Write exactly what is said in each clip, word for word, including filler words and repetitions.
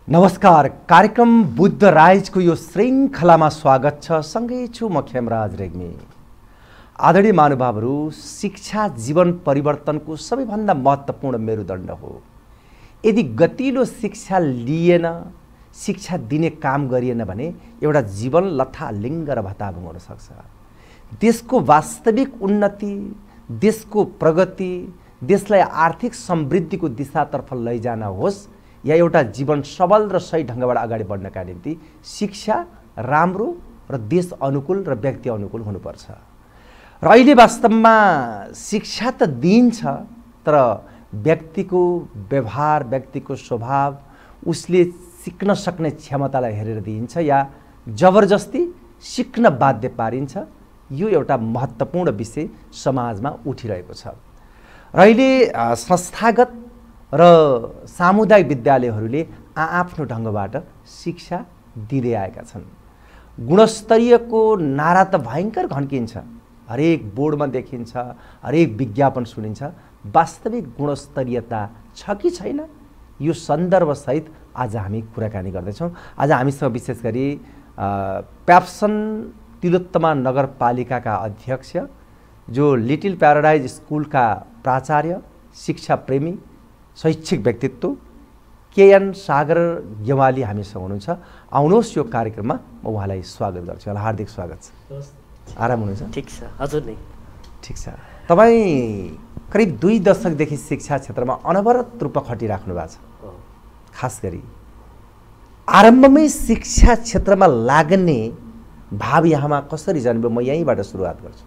नमस्कार, कार्यक्रम बुद्ध राइजको यो श्रृङ्खलामा स्वागत छ। सँगै छु म खेमराज रेग्मी। आदरणीय महानुभावहरू, शिक्षा जीवन परिवर्तनको सबैभन्दा महत्त्वपूर्ण मेरुदण्ड हो। यदि गतिलो शिक्षा लिएन, शिक्षा दिने काम गरिएन भने एउटा जीवन लथालिङ्ग र भताभुङ हुन सक्छ। देशको वास्तविक उन्नति, देशको प्रगति, देशलाई आर्थिक समृद्धिको दिशातर्फ लैजान होस् या एउटा जीवन सबल र सही ढङ्गबाट अगाडि बढ्नका निम्ति शिक्षा राम्रो र देश अनुकूल र व्यक्ति अनुकूल हुनुपर्छ। र अहिले वास्तवमा शिक्षा त दिइन्छ, तर व्यक्तिको व्यवहार, व्यक्तिको स्वभाव, उसले सिक्न सक्ने क्षमतालाई हेरेर दिइन्छ या जबरजस्ती सिक्न बाध्य पारिन्छ। यो एउटा महत्त्वपूर्ण विषय समाजमा उठिरहेको छ। र अहिले संस्थागत र सामुदायिक विद्यालयहरूले आआफ्नो ढङ्गबाट शिक्षा दिँदै आएका छन्। गुणस्तरीयको नारा त भयङ्कर घन्किन्छ, हरेक बोर्डमा देखिन्छ, हरेक विज्ञापन सुनिन्छ। वास्तविक गुणस्तरीयता छ कि छैन, यो सन्दर्भसहित आज हामी कुराकानी गर्दैछौँ। आज हामीसँग विशेष गरी प्याप्सन तिलोत्तमा नगरपालिकाका अध्यक्ष, जो लिटिल प्याराडाइज स्कुलका प्राचार्य, शिक्षा प्रेमी, शैक्षिक व्यक्तित्व केएन सागर गेवाली हामीसँग हुनुहुन्छ। आउनुहोस्, यो कार्यक्रममा म उहाँलाई स्वागत गर्छु। हार्दिक स्वागत छ। आराम हुनुहुन्छ? ठिक छ, हजुर नै ठिक छ। तपाईँ करिब दुई दशकदेखि शिक्षा क्षेत्रमा अनवरत रूपमा खटिराख्नु भएको छ। खास गरी आरम्भमै शिक्षा क्षेत्रमा लाग्ने भाव यहाँमा कसरी जन्मियो? म यहीँबाट सुरुवात गर्छु।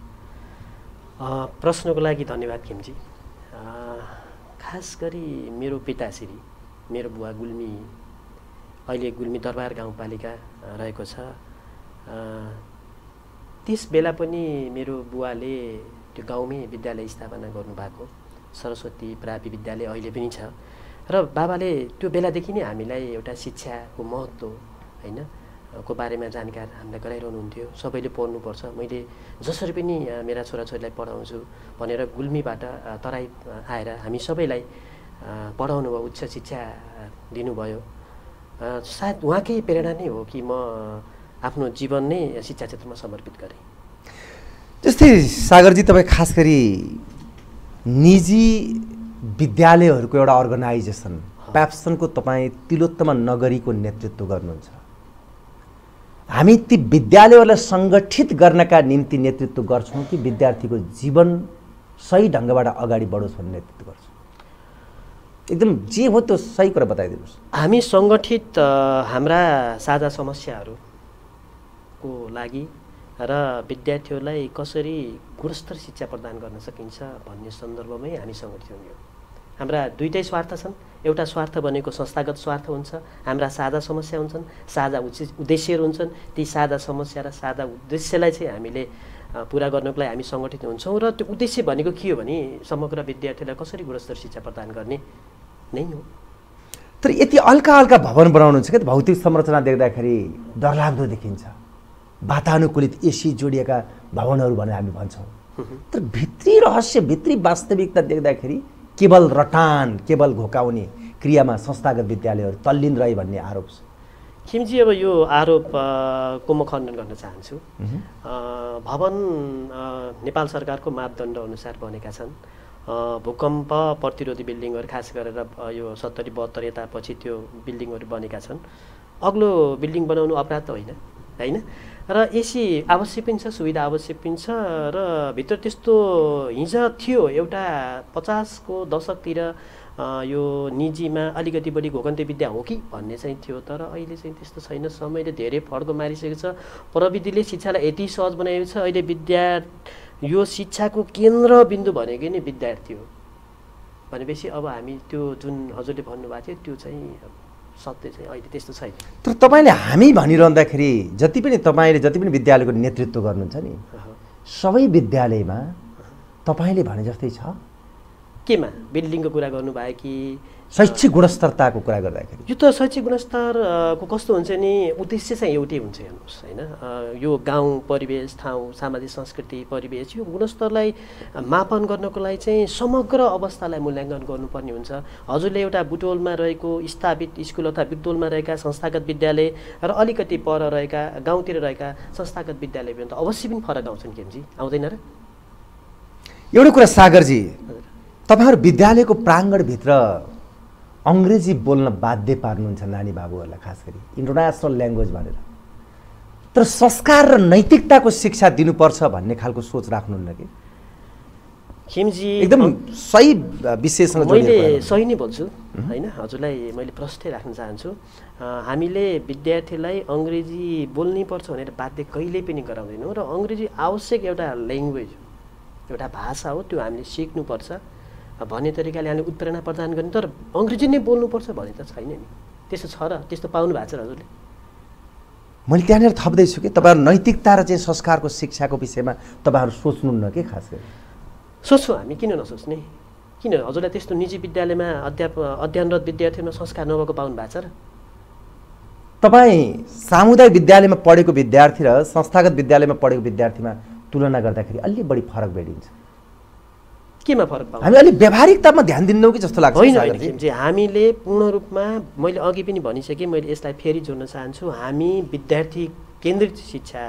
प्रश्नको लागि धन्यवाद खेमजी। खास गरी मेरो पिताश्री, मेरो बुवा गुल्मी, अहिले गुल्मी दरबार गाउँपालिका रहेको छ। त्यस बेला पनि मेरो बुवाले त्यो गाउँमै विद्यालय स्थापना गर्नुभएको, सरस्वती प्रापी विद्यालय अहिले पनि छ। र बाबाले त्यो बेलादेखि नै हामीलाई एउटा शिक्षाको महत्त्व होइन को बारेमा जानकार हामीलाई गराइरहनुहुन्थ्यो। सबैले पढ्नुपर्छ, मैले जसरी पनि मेरा छोराछोरीलाई पढाउँछु भनेर गुल्मीबाट तराई आएर हामी सबैलाई पढाउनु भयो, उच्च शिक्षा दिनुभयो। सायद उहाँकै प्रेरणा नै हो कि म आफ्नो जीवन नै शिक्षा क्षेत्रमा समर्पित गरेँ। जस्तै सागरजी, तपाईँ खास गरी निजी विद्यालयहरूको एउटा अर्गनाइजेसन प्याप्सनको तपाईँ तिलोत्तमा नगरीको नेतृत्व गर्नुहुन्छ। हामी ती विद्यालयहरूलाई सङ्गठित गर्नका निम्ति नेतृत्व गर्छौँ कि विद्यार्थीको जीवन सही ढङ्गबाट अगाडि बढोस् भन्ने नेतृत्व गर्छौँ? एकदम जे हो त्यो सही कुरा बताइदिनुहोस्। हामी सङ्गठित हाम्रा साझा समस्याहरूको लागि र विद्यार्थीहरूलाई कसरी गुणस्तर शिक्षा प्रदान गर्न सकिन्छ भन्ने सन्दर्भमै हामी सङ्गठित हुन्छौँ। हाम्रा दुईटै स्वार्थ छन्। एउटा स्वार्थ भनेको संस्थागत स्वार्थ हुन्छ, हाम्रा साझा समस्या हुन्छन्, साझा उद्देश्यहरू हुन्छन्। ती साझा समस्या र साझा उद्देश्यलाई चाहिँ हामीले पुरा गर्नको लागि हामी सङ्गठित हुन्छौँ। र त्यो उद्देश्य भनेको के हो भने समग्र विद्यार्थीलाई कसरी गुणस्तर शिक्षा प्रदान गर्ने नै हो। तर यति हल्का हल्का भवन बनाउनुहुन्छ क्या, भौतिक संरचना देख्दाखेरि डरलाग्दो देखिन्छ। वातानुकूलित एसी जोडिएका भवनहरू भनेर हामी भन्छौँ, तर भित्री रहस्य, भित्री वास्तविकता देख्दाखेरि केवल रटान, केवल घोकाउने क्रियामा संस्थागत विद्यालयहरू तल्लीन रहे भन्ने आरोप छ। खिमजी, अब यो आरोपको म खण्डन गर्न चाहन्छु। भवन नेपाल सरकारको मापदण्ड अनुसार बनेका छन्। भूकम्प प्रतिरोधी बिल्डिङहरू खास गरेर यो सत्तरी बहत्तर यतापछि त्यो बिल्डिङहरू बनेका छन्। अग्लो बिल्डिङ बनाउनु अपराध त होइन होइन र एसी आवश्यक पनि छ, सुविधा आवश्यक पनि छ। र भित्र त्यस्तो हिजो थियो एउटा पचासको दशकतिर यो निजीमा अलिकति बढी घोकन्ते विद्या हो कि भन्ने चाहिँ थियो, तर अहिले चाहिँ त्यस्तो छैन। समयले धेरै फड्को मारिसकेको छ। प्रविधिले शिक्षालाई यति सहज बनाएको छ। अहिले विद्या यो शिक्षाको केन्द्रबिन्दु भनेकै नै विद्यार्थी हो भनेपछि अब हामी त्यो जुन हजुरले भन्नुभएको थियो त्यो चाहिँ सत्य चाहिँ अहिले त्यस्तो छैन। तर तपाईँले हामी भनिरहँदाखेरि जति पनि तपाईँले जति पनि विद्यालयको नेतृत्व गर्नुहुन्छ नि, सबै विद्यालयमा तपाईँले भने जस्तै छ? केमा बिल्डिङको कुरा गर्नुभयो कि शैक्षिक गुणस्तरताको कुरा गर्दाखेरि? यो त शैक्षिक गुणस्तरको कस्तो हुन्छ नि, उद्देश्य चाहिँ एउटै हुन्छ हेर्नुहोस् होइन। यो गाउँ परिवेश, ठाउँ, सामाजिक संस्कृति परिवेश, यो गुणस्तरलाई मापन गर्नको लागि चाहिँ समग्र अवस्थालाई मूल्याङ्कन गर्नुपर्ने हुन्छ। हजुरले एउटा बुटोलमा रहेको स्थापित स्कुल अथवा बुटोलमा रहेका संस्थागत विद्यालय र अलिकति पर रहेका गाउँतिर रहेका संस्थागत विद्यालय पनि त अवश्य पनि फरक आउँछन् केमजी, आउँदैन र? एउटा कुरा सागरजी, तपाईँहरू विद्यालयको प्राङ्गणभित्र अङ्ग्रेजी बोल्न बाध्य पार्नुहुन्छ नानी बाबुहरूलाई, खास गरी इन्टरनेसनल ल्याङ्ग्वेज भनेर, तर संस्कार र नैतिकताको शिक्षा दिनुपर्छ भन्ने खालको सोच राख्नुहुन्न कि? खेमजी एकदम सही विषयसँग मैले सही नै बोल्छु होइन। हजुरलाई मैले प्रश्नै राख्न चाहन्छु, हामीले विद्यार्थीलाई अङ्ग्रेजी बोल्नै पर्छ भनेर बाध्य कहिल्यै पनि गराउँदैनौँ र अङ्ग्रेजी आवश्यक एउटा ल्याङ्ग्वेज, एउटा भाषा हो, त्यो हामीले सिक्नुपर्छ भन्ने तरिकाले हामीले उत्प्रेरणा प्रदान गर्ने। तर अङ्ग्रेजी नै बोल्नुपर्छ भने त छैन नि, त्यसो छ र? त्यस्तो पाउनु भएको छ हजुरले? मैले त्यहाँनिर थप्दैछु कि तपाईँहरू नैतिकता र चाहिँ संस्कारको शिक्षाको विषयमा तपाईँहरू सोच्नुहुन्न कि? खास गरी सोच्छौँ हामी, किन नसोच्ने? किन हजुरलाई त्यस्तो निजी विद्यालयमा अध्याप अध्ययनरत विद्यार्थीमा संस्कार नभएको पाउनु भएको छ र? तपाईँ सामुदायिक विद्यालयमा पढेको विद्यार्थी र संस्थागत विद्यालयमा पढेको विद्यार्थीमा तुलना गर्दाखेरि अलि बढी फरक भेटिन्छ। केमा फरक पाउँछ? हामी अलिक व्यावहारिकतामा ध्यान दिन्नौँ कि जस्तो लाग्छ? होइन होइन, हामीले पूर्ण रूपमा, मैले अघि पनि भनिसकेँ, मैले यसलाई फेरि जोड्न चाहन्छु, हामी विद्यार्थी केन्द्रित शिक्षा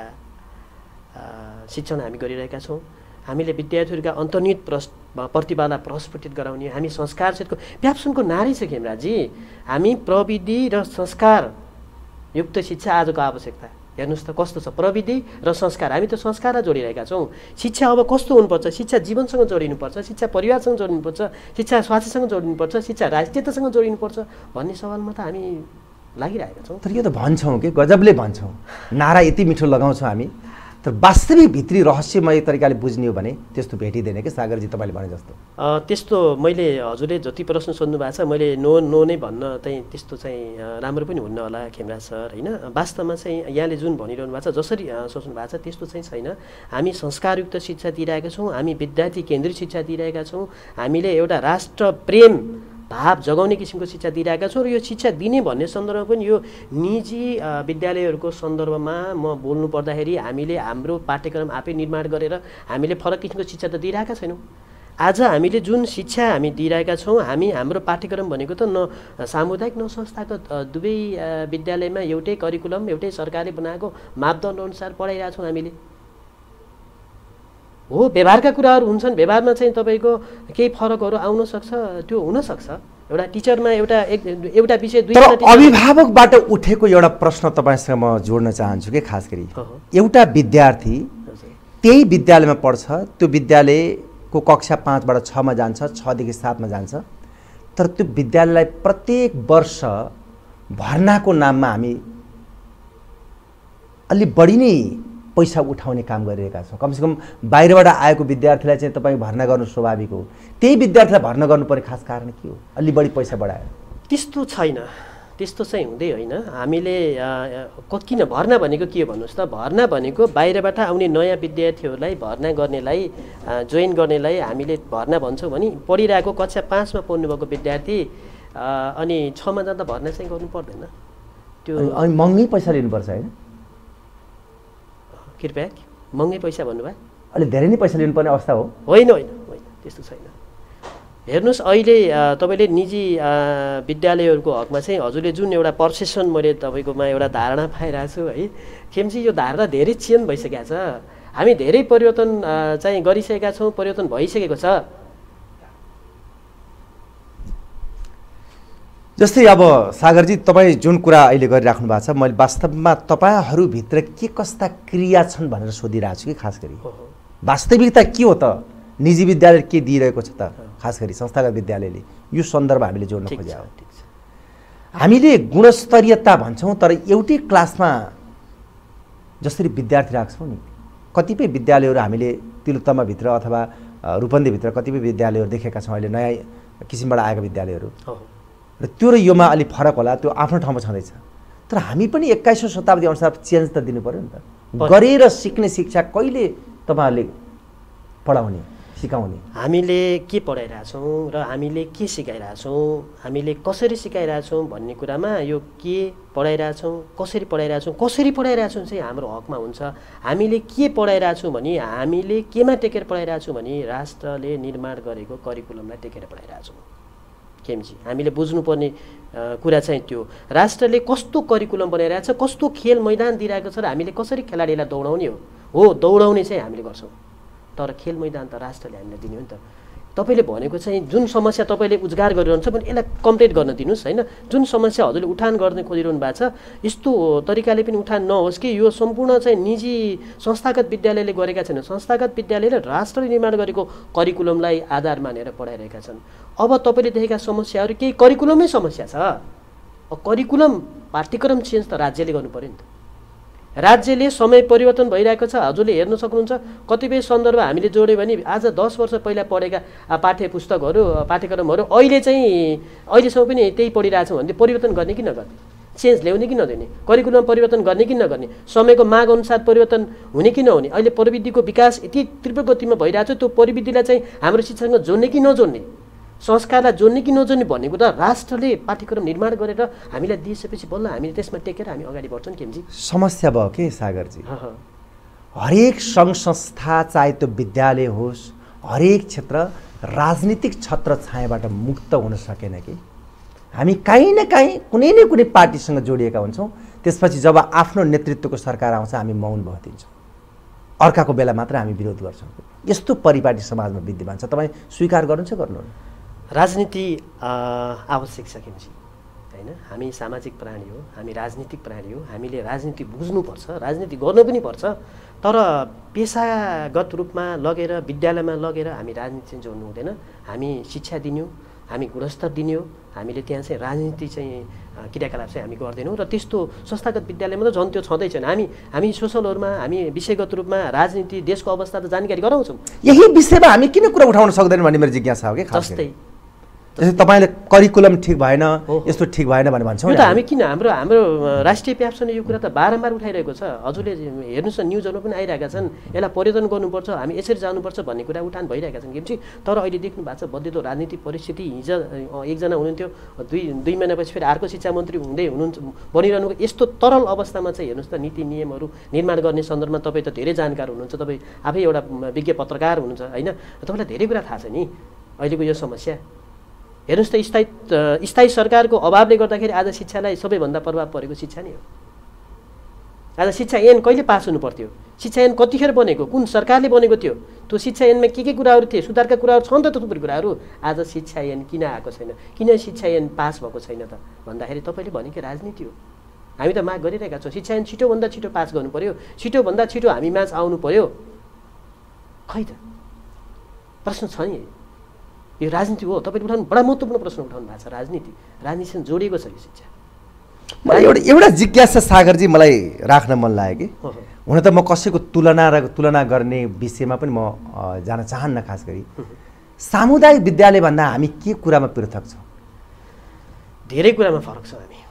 शिक्षण हामी गरिरहेका छौँ। हामीले विद्यार्थीहरूका अन्तर्निहित प्रस् प्रतिभालाई प्रस्फुटित गराउने, हामी संस्कार क्षेत्रको व्यापसनको नारी छ खेमराजी। हामी प्रविधि र संस्कार युक्त शिक्षा आजको आवश्यकता हेर्नुहोस् त कस्तो छ, प्रविधि र संस्कार, हामी त संस्कारलाई जोडिरहेका छौँ। शिक्षा अब कस्तो हुनुपर्छ? शिक्षा जीवनसँग जोडिनुपर्छ, शिक्षा परिवारसँग जोडिनुपर्छ, शिक्षा स्वास्थ्यसँग जोडिनुपर्छ, शिक्षा राष्ट्रियतासँग जोडिनुपर्छ भन्ने सवालमा त हामी लागिरहेका छौँ। तर यो त भन्छौँ कि गजबले भन्छौँ, नारा यति मिठो लगाउँछौँ हामी, तर वास्तविक भित्री रहस्यमय तरिकाले बुझ्ने हो भने त्यस्तो भेटिँदैन कि सागरजी तपाईँले भने जस्तो? त्यस्तो मैले हजुरले जति प्रश्न सोध्नु भएको छ मैले नो नो नै भन्न चाहिँ त्यस्तो चाहिँ राम्रो पनि हुन्न होला खेमराज सर होइन। वास्तवमा चाहिँ यहाँले जुन भनिरहनु भएको छ, जसरी सोच्नु भएको छ त्यस्तो चाहिँ छैन। हामी संस्कारयुक्त शिक्षा दिइरहेका छौँ, हामी विद्यार्थी केन्द्रित शिक्षा दिइरहेका छौँ, हामीले एउटा राष्ट्र प्रेम भाव जगाउने किसिमको शिक्षा दिइरहेका छौँ। र यो शिक्षा दिने भन्ने सन्दर्भमा पनि यो निजी विद्यालयहरूको सन्दर्भमा म बोल्नु पर्दाखेरि हामीले हाम्रो पाठ्यक्रम आफै निर्माण गरेर हामीले फरक किसिमको शिक्षा त दिइरहेका छैनौँ। आज हामीले जुन शिक्षा हामी दिइरहेका छौँ, हामी हाम्रो पाठ्यक्रम भनेको त न सामुदायिक न संस्थागत दुवै विद्यालयमा एउटै करिकुलम, एउटै सरकारले बनाएको मापदण्ड अनुसार पढाइरहेका छौँ हामीले। हो, व्यवहारका कुराहरू हुन्छन्, व्यवहारमा चाहिँ तपाईँको केही फरकहरू आउन सक्छ, त्यो हुनसक्छ। एउटा टिचरमा एउटा एक एउटा विषय दुई अभिभावकबाट उठेको एउटा प्रश्न तपाईँसँग म जोड्न चाहन्छु कि खास गरी एउटा विद्यार्थी त्यही विद्यालयमा पढ्छ, त्यो विद्यालयको कक्षा पाँचबाट छमा जान्छ, छदेखि सातमा जान्छ, तर त्यो विद्यालयलाई प्रत्येक वर्ष भर्नाको नाममा हामी अलि बढी नै पैसा उठाउने काम गरिरहेका छौँ। कमसेकम बाहिरबाट आएको विद्यार्थीलाई चाहिँ तपाईँ भर्ना गर्नु स्वाभाविक हो, त्यही विद्यार्थीलाई भर्ना गर्नुपर्ने खास कारण के हो? अलि बढी पैसा बढाएर त्यस्तो छैन, त्यस्तो चाहिँ हुँदै होइन। हामीले किन भर्ना भनेको के हो भन्नुहोस् त? भर्ना भनेको बाहिरबाट आउने नयाँ विद्यार्थीहरूलाई भर्ना गर्नेलाई, जोइन गर्नेलाई हामीले भर्ना भन्छौँ भने पढिरहेको कक्षा पाँचमा पढ्नुभएको विद्यार्थी अनि छमा जाँदा भर्ना चाहिँ गर्नु पर्दैन। त्यो अनि महँगै पैसा लिनुपर्छ होइन? कृपया महँगै पैसा भन्नुभयो, अलि धेरै नै पैसा लिनुपर्ने अवस्था हो? होइन होइन होइन, त्यस्तो छैन। हेर्नुहोस्, अहिले तपाईँले निजी विद्यालयहरूको हकमा चाहिँ हजुरले जुन एउटा पर्सेसन मैले तपाईँकोमा एउटा धारणा पाइरहेको छु है खेमजी, यो धारणा धेरै चेन्ज भइसकेको छ। हामी धेरै परिवर्तन चाहिँ गरिसकेका छौँ, परिवर्तन भइसकेको छ। जस्तै अब सागरजी तपाईँ जुन कुरा अहिले गरिराख्नु भएको छ, मैले वास्तवमा तपाईँहरूभित्र के कस्ता क्रिया छन् भनेर सोधिरहेको छु कि खास गरी वास्तविकता के हो त? निजी विद्यालय के दिइरहेको छ त? खास गरी संस्थागत विद्यालयले यो सन्दर्भ हामीले जोड्न खोजेका हो। हामीले गुणस्तरीयता भन्छौँ, तर एउटै क्लासमा जसरी विद्यार्थी राख्छौँ नि, कतिपय विद्यालयहरू हामीले तिलोत्तमाभित्र अथवा रूपन्देहीभित्र कतिपय विद्यालयहरू देखेका छौँ अहिले नयाँ किसिमबाट आएका विद्यालयहरू, र त्यो र योमा अलिक फरक होला, त्यो आफ्नो ठाउँमा छँदैछ। तर हामी पनि एक्काइसौँ शताब्दी अनुसार चेन्ज त दिनु पऱ्यो नि त। गरेर सिक्ने शिक्षा कहिले तपाईँहरूले पढाउने सिकाउने? हामीले के पढाइरहेछौँ र हामीले के सिकाइरहेछौँ, हामीले कसरी सिकाइरहेछौँ भन्ने कुरामा यो के पढाइरहेछौँ, कसरी पढाइरहेछौँ, कसरी पढाइरहेछौँ चाहिँ हाम्रो हकमा हुन्छ। हामीले के पढाइरहेछौँ भने हामीले केमा टेकेर पढाइरहेछौँ भने राष्ट्रले निर्माण गरेको करिकुलमलाई टेकेर पढाइरहेछौँ। केमजी हामीले बुझ्नुपर्ने कुरा चाहिँ त्यो राष्ट्रले कस्तो करिकुलम बनाइरहेछ, कस्तो खेल मैदान दिइरहेको छ र हामीले कसरी खेलाडीलाई दौडाउने हो हो दौडाउने चाहिँ हामीले गर्छौँ। तर खेल मैदान त राष्ट्रले हामीलाई दिने हो नि त। तपाईँले भनेको चाहिँ जुन समस्या तपाईँले उद्घार गरिरहन्छ भने यसलाई कम्प्लिट गर्न दिनुहोस् होइन। जुन समस्या हजुरले उठान गर्ने खोजिरहनु भएको छ यस्तो तरिकाले पनि उठान नहोस् कि यो सम्पूर्ण चाहिँ निजी संस्थागत विद्यालयले गरेका छैन। संस्थागत विद्यालयले राष्ट्रले निर्माण गरेको करिकुलमलाई आधार मानेर पढाइरहेका छन्। अब तपाईँले देखेका समस्याहरू केही करिकुलमै समस्या छ। करिकुलम पाठ्यक्रम चेन्ज त राज्यले गर्नु पऱ्यो नि त। राज्यले समय परिवर्तन भइरहेको छ। हजुरले हेर्न सक्नुहुन्छ कतिपय सन्दर्भ हामीले जोड्यो भने आज दस वर्ष पहिला पढेका पाठ्य पुस्तकहरू पाठ्यक्रमहरू अहिले चाहिँ अहिलेसम्म पनि त्यही पढिरहेछौँ भने परिवर्तन गर्ने कि नगर्ने, चेन्ज ल्याउने कि नदिने, करिकुलम परिवर्तन गर्ने कि नगर्ने, समयको माग अनुसार परिवर्तन हुने कि नहुने। अहिले प्रविधिको विकास यति तीव्र गतिमा भइरहेको छ त्यो प्रविधिलाई चाहिँ हाम्रो शिक्षासँग जोड्ने कि नजोड्ने, संस्कारलाई जोड्ने कि नजोड्ने भन्ने कुरा राष्ट्रले पाठ्यक्रम निर्माण गरेर हामीलाई दिइसकेपछि बल्ल हामीले त्यसमा टेकेर हामी अगाडि बढ्छौँ। केमजी समस्या भयो के सागरजी? हरेक सङ्घ संस्था चाहे त्यो विद्यालय होस् हरेक क्षेत्र राजनीतिक छत्र छायाबाट मुक्त हुन सकेन कि हामी काहीँ न काहीँ कुनै न कुनै पार्टीसँग जोडिएका हुन्छौँ। त्यसपछि जब आफ्नो नेतृत्वको सरकार आउँछ हामी मौन भइदिन्छौँ, अर्काको बेला मात्र हामी विरोध गर्छौँ। यस्तो परिपाटी समाजमा विद्यमान छ। तपाईँ स्वीकार गर्नुहुन्छ गर्नुहुन्न? राजनीति आवश्यक छ केमजी होइन। हामी सामाजिक प्राणी हो, हामी राजनीतिक प्राणी हो। हामीले राजनीति बुझ्नुपर्छ, राजनीति गर्नु पनि पर्छ। तर पेसागत रूपमा लगेर विद्यालयमा लगेर हामी राजनीति चाहिँ जोड्नु हुँदैन। हामी शिक्षा दिने, हामी गुणस्तर दिने हो। हामीले त्यहाँ चाहिँ राजनीति चाहिँ क्रियाकलाप चाहिँ हामी गर्दैनौँ र त्यस्तो संस्थागत विद्यालयमा त झन् त्यो छँदै छैन। हामी हामी सोसलहरूमा हामी विषयगत रूपमा राजनीति देशको अवस्था त जानकारी गराउँछौँ। यही विषयमा हामी किन कुरा उठाउन सक्दैनौँ भन्ने मेरो जिज्ञासा हो कि। जस्तै जस्तै तपाईँले करिकुलम ठिक भएन, यस्तो ठिक भएन भनेर भन्छौँ। यो त हामी किन हाम्रो हाम्रो राष्ट्रिय प्याप्सनले यो कुरा त बारम्बार उठाइरहेको छ। हजुरले हेर्नुहोस् न न्युजहरूमा पनि आइरहेका छन्। यसलाई परिवर्तन गर्नुपर्छ, हामी यसरी जानुपर्छ भन्ने कुरा उठान भइरहेका छन् केमजी। तर अहिले देख्नु भएको छ बदलिँदो राजनीतिक परिस्थिति। हिजो एकजना हुनुहुन्थ्यो, दुई दुई महिनापछि फेरि अर्को शिक्षा मन्त्री हुँदै हुनुहुन्छ बनिरहनु। यस्तो तरल अवस्थामा चाहिँ हेर्नुहोस् त नीति नियमहरू निर्माण गर्ने सन्दर्भमा तपाईँ त धेरै जानकार हुनुहुन्छ। तपाईँ आफै एउटा विज्ञ पत्रकार हुनुहुन्छ होइन। तपाईँलाई धेरै कुरा थाहा छ नि अहिलेको यो समस्या। हेर्नुहोस् त स्थायी स्थायी सरकारको अभावले गर्दाखेरि आज शिक्षालाई सबैभन्दा प्रभाव परेको शिक्षा नै हो। आज शिक्षा ऐन कहिले पास हुनु पर्थ्यो? शिक्षा ऐन कतिखेर बनेको? कुन सरकारले बनेको थियो? त्यो शिक्षा ऐनमा के के कुराहरू थिए? सुधारका कुराहरू छन् त थुप्रै कुराहरू। आज शिक्षा ऐन किन आएको छैन? किन शिक्षा ऐन पास भएको छैन त भन्दाखेरि तपाईँले भनेकै राजनीति हो। हामी त माग गरिरहेका छौँ शिक्षा ऐन छिटोभन्दा छिटो पास गर्नु पऱ्यो, छिटोभन्दा छिटो हामी माझ आउनु पऱ्यो। खै त प्रश्न छ नि। यो राजनीति हो। तपाईँले उठाउनु बडा महत्त्वपूर्ण प्रश्न उठाउनु भएको छ। राजनीति राजनीतिसँग जोडिएको छ यो शिक्षा। मलाई एउटा एउटा जिज्ञासा सागरजी मलाई राख्न मन लाग्यो कि हुन त म कसैको तुलना र तुलना गर्ने विषयमा पनि म जान चाहन्न। खास गरी सामुदायिक विद्यालयभन्दा हामी के कुरामा पृथक छौँ? धेरै कुरामा फरक छौँ हामी।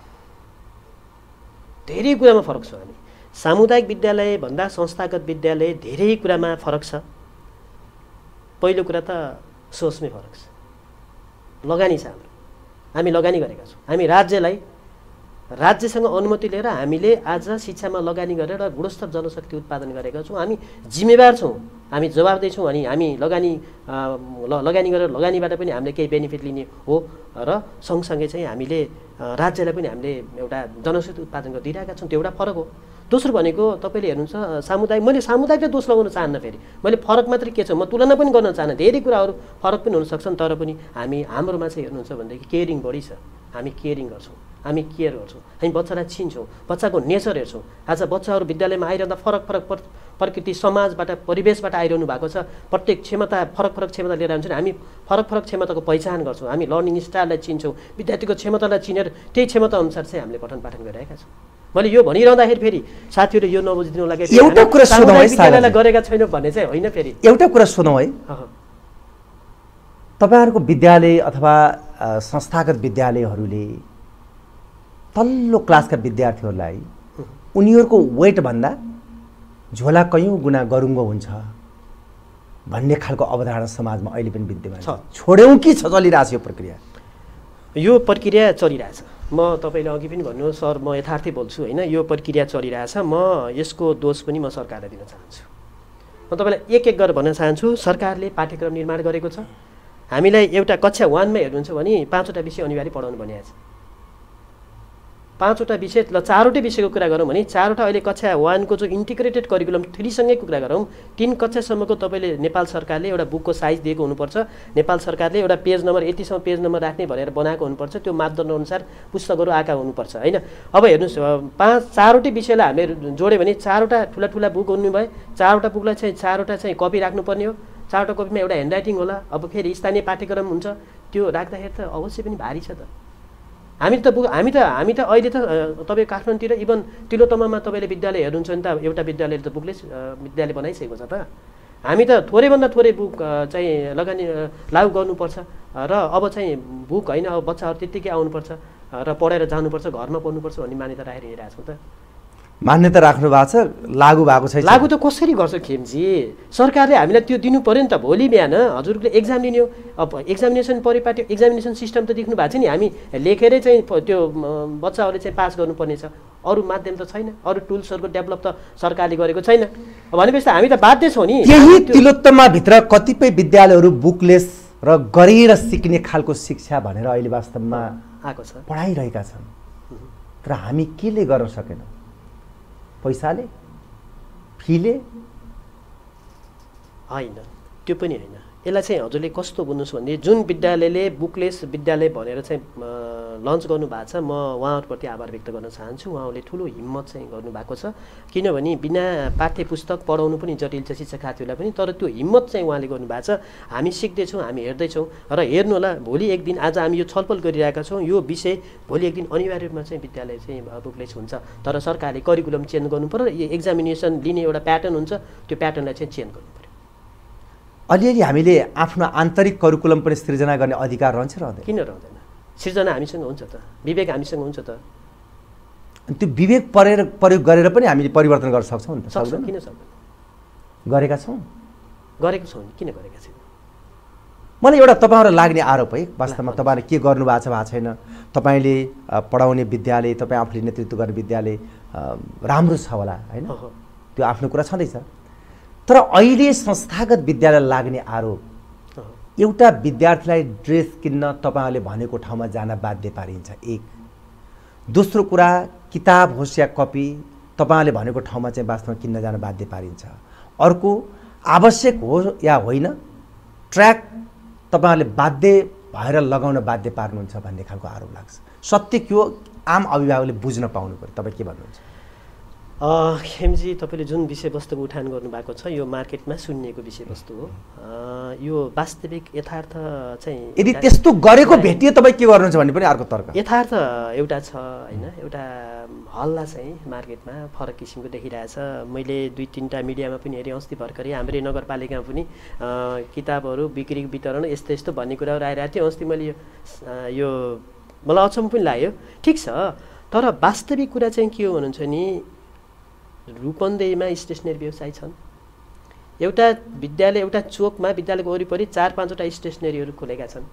धेरै कुरामा फरक छौँ हामी। सामुदायिक विद्यालयभन्दा संस्थागत विद्यालय धेरै कुरामा फरक छ। पहिलो कुरा त सोचमै फरक छ, लगानी छ हाम्रो। हामी लगानी गरेका छौँ। हामी राज्यलाई राज्यसँग अनुमति लिएर हामीले आज शिक्षामा लगानी गरेर गुणस्तर जनशक्ति उत्पादन गरेका छौँ। हामी जिम्मेवार छौँ, हामी जवाबदेही छौँ। अनि हामी लगानी लगानी गरेर लगानीबाट पनि हामीले केही बेनिफिट लिने हो र सँगसँगै चाहिँ हामीले राज्यलाई पनि हामीले एउटा जनशक्ति उत्पादन गरिदिइरहेका छौँ। त्यो एउटा फरक हो। दोस्रो भनेको तपाईँले हेर्नुहुन्छ सामुदायिक, मैले सामुदायिकले दोष लगाउन चाहन्न। फेरि मैले फरक मात्रै के छ म तुलना पनि गर्न चाहन्न। धेरै कुराहरू फरक पनि हुन सक्छन्। तर पनि हामी हाम्रोमा चाहिँ हेर्नुहुन्छ भनेदेखि केयरिङ बढी छ। हामी केयरिङ गर्छौँ, हामी केयर गर्छौँ, हामी बच्चालाई चिन्छौँ, बच्चाको नेचर हेर्छौँ। आज बच्चाहरू विद्यालयमा आइरहँदा फरक फरक प्रकृति समाजबाट परिवेशबाट आइरहनु भएको छ। प्रत्येक क्षमता फरक फरक क्षमता लिएर आउँछौँ। हामी फरक फरक क्षमताको पहिचान गर्छौँ। हामी लर्निङ स्टाइललाई चिन्छौँ, विद्यार्थीको क्षमतालाई चिनेर त्यही क्षमता अनुसार चाहिँ हामीले पठन पाठन गरिरहेका छौँ। मैले यो भनिरहँदाखेरि फेरि साथीहरू यो नबुझिदिनु लागि एउटा कुरा सोधौँ है, विद्यालयलाई गरेका छैनौँ भन्ने चाहिँ होइन। फेरि एउटा कुरा सोधौँ है, तपाईँहरूको विद्यालय अथवा संस्थागत विद्यालयहरूले तल्लो क्लासका विद्यार्थीहरूलाई उनीहरूको वेटभन्दा झोला कयौँ गुणा गरुङ्गो हुन्छ भन्ने खालको अवधारणा समाजमा अहिले पनि विद्यमान छ। छोड्यौँ कि छ चलिरहेछ यो प्रक्रिया? यो प्रक्रिया चलिरहेछ। म तपाईँले अघि पनि भन्नु सर म यथार्थै बोल्छु होइन, यो प्रक्रिया चलिरहेछ। म यसको दोष पनि म सरकारलाई दिन चाहन्छु। म तपाईँलाई एक एक गरेर भन्न चाहन्छु, सरकारले पाठ्यक्रम निर्माण गरेको छ। हामीलाई एउटा कक्षा वानमा हेर्नुहुन्छ भने पाँचवटा विषय अनिवार्य पढाउनु भनिएको छ। पाँचवटा विषय ल चारवटै विषयको कुरा गरौँ भने चारवटा अहिले कक्षा वानको जो इन्टिग्रेटेड करिकुलम थ्रीसँगैको कुरा गरौँ, तिन कक्षासम्मको तपाईँले नेपाल सरकारले एउटा बुकको साइज दिएको हुनुपर्छ, नेपाल सरकारले एउटा पेज नम्बर यतिसम्म पेज नम्बर राख्ने भनेर बनाएको हुनुपर्छ, त्यो मापदण्डअनुसार पुस्तकहरू आएका हुनुपर्छ होइन। अब हेर्नुहोस् पाँच चारवटै विषयलाई हामीले जोड्यो भने चारवटा ठुला ठुला बुक हुनु भए चारवटा बुकलाई चाहिँ चारवटा चाहिँ कपी राख्नुपर्ने हो, चारवटा कपीमा एउटा ह्यान्डराइटिङ होला। अब फेरि स्थानीय पाठ्यक्रम हुन्छ, त्यो राख्दाखेरि त अवश्य पनि भारी छ त। हामी त बुक हामी त हामी त अहिले त तपाईँ काठमाडौँतिर इभन तिलोत्तमामा तपाईँले विद्यालय हेर्नुहुन्छ भने त एउटा विद्यालयले त बुकलेस विद्यालय बनाइसकेको छ त। हामी त थोरैभन्दा थोरै बुक चाहिँ लगानी लागु गर्नुपर्छ र अब चाहिँ बुक होइन, अब बच्चाहरू त्यत्तिकै आउनुपर्छ र पढेर जानुपर्छ, घरमा पढ्नुपर्छ भन्ने मान्यता राखेर हिँडिरहेको छौँ त। मान्यता राख्नु भएको छ, लागु भएको छैन। लागु त कसरी गर्छ खेमजी? सरकारले हामीलाई त्यो दिनु पऱ्यो नि त। भोलि बिहान हजुरले एक्जाम लिने हो, अब एक्जामिनेसन परिपाटी एक्जामिनेसन सिस्टम त देख्नु भएको छ नि। हामी लेखेरै चाहिँ त्यो बच्चाहरूले चाहिँ पास गर्नुपर्ने छ, अरू माध्यम त छैन, अरू टुल्सहरूको डेभलप त सरकारले गरेको छैन। भनेपछि त हामी त बाध्य छौँ नि। यही तिलोत्तमाभित्र कतिपय विद्यालयहरू बुकलेस र गरेर सिक्ने खालको शिक्षा भनेर अहिले वास्तवमा आएको छ, पढाइरहेका छन्। तर हामी केले गर्न सकेनौँ? पैसाले, फीले होइन, त्यो पनि होइन। यसलाई चाहिँ हजुरले कस्तो बुझ्नुहोस् भने जुन विद्यालयले बुकलेस विद्यालय भनेर चाहिँ लन्च गर्नुभएको छ, म उहाँहरूप्रति आभार व्यक्त गर्न चाहन्छु। उहाँहरूले ठुलो हिम्मत चाहिँ गर्नुभएको छ, किनभने बिना पाठ्य पुस्तक पढाउनु पनि जटिल छ शिक्षा खातीलाई पनि। तर त्यो हिम्मत चाहिँ उहाँले गर्नुभएको छ। हामी सिक्दैछौँ, हामी हेर्दैछौँ र हेर्नु होला भोलि एक दिन आज हामी यो छलफल गरिरहेका छौँ, यो विषय भोलि एक दिन अनिवार्य रूपमा चाहिँ विद्यालय चाहिँ बुकलेस हुन्छ। तर सरकारले करिकुलम चेन्ज गर्नु पर्यो, एक्जामिनेसन लिने एउटा प्याटर्न हुन्छ, त्यो प्याटर्नलाई चाहिँ चेन्ज गर्नु पर्यो। अलिअलि हामीले आफ्नो आन्तरिक करिकुलम पनि सृजना गर्ने अधिकार रहन्छ रहँदैन? किन रहँदैन? सृजना हामीसँग हुन्छ त, विवेक हामीसँग हुन्छ त। त्यो विवेक परेर प्रयोग गरेर पनि हामीले परिवर्तन गर्न सक्छौँ नि त। सक्छौँ, किन सक्दैन? गरेका छौँ, गरेको छौँ, किन गरेका छैन? मलाई एउटा तपाईँहरूलाई लाग्ने आरोप है, वास्तवमा तपाईँले के गर्नु भएको छ भएको छैन। तपाईँले पढाउने विद्यालय, तपाईँ आफूले नेतृत्व गर्ने विद्यालय राम्रो छ होला होइन, त्यो आफ्नो कुरा छँदैछ। तर अहिले संस्थागत विद्यालय लाग्ने आरोप, एउटा विद्यार्थीलाई ड्रेस किन्न तपाईँहरूले भनेको ठाउँमा जान बाध्य पारिन्छ एक। दोस्रो कुरा, किताब होस् या कपी तपाईँहरूले भनेको ठाउँमा चाहिँ वास्तवमा किन्न जान बाध्य पारिन्छ। अर्को, आवश्यक हो या होइन ट्र्याक तपाईँहरूले बाध्य भएर लगाउन बाध्य पार्नुहुन्छ भन्ने खालको आरोप लाग्छ। सत्य के हो आम अभिभावकले बुझ्न पाउनु पर्यो। तपाईँ के भन्नुहुन्छ? खेमजी, तपाईँले जुन विषयवस्तुको उठान गर्नुभएको छ यो मार्केटमा सुनिएको विषयवस्तु हो। यो वास्तविक यथार्थ चाहिँ यदि त्यस्तो गरेको भेटिए तपाईँ के गर्नुहुन्छ भन्ने पनि अर्को तर्क। यथार्थ एउटा छ होइन, एउटा हल्ला चाहिँ मार्केटमा फरक किसिमको देखिरहेछ। मैले दुई तिनवटा मिडियामा पनि हेरेँ, अस्ति भर्खरै हाम्रै नगरपालिकामा पनि किताबहरू बिक्री वितरण यस्तो यस्तो भन्ने कुराहरू आइरहेको थियो। अस्ति मैले यो मलाई अचम्म पनि लाग्यो। ठिक छ, तर वास्तविक कुरा चाहिँ के हो भन्नुहुन्छ नि, रूपन्देहीमा स्टेसनरी व्यवसाय छन्। एउटा विद्यालय एउटा चोकमा विद्यालयको वरिपरि चार पाँचवटा स्टेसनरीहरू खोलेका छन्।